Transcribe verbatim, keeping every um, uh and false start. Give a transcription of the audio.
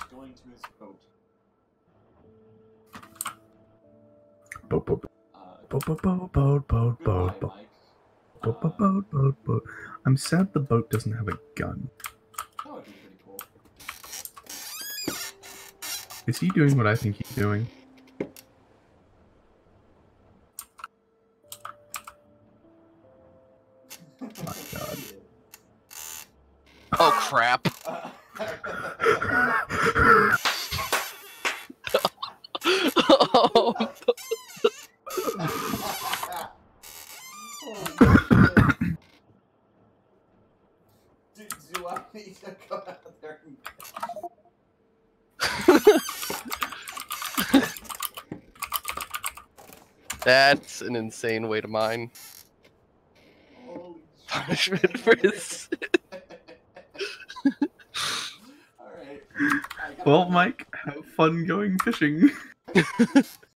going to his boat. Boat, boat, Uh, boat, boat, boat, boat, boat, goodbye, boat, Mike. boat, Uh, boat, boat, boat, boat. I'm sad the boat doesn't have a gun. that would be pretty cool. Is he doing what I think he's doing? Oh my god. Oh crap. Oh. do, do I need to go out there and... That's an insane way to mine. Holy Punishment for his. Alright. Well, Mike, have fun going fishing.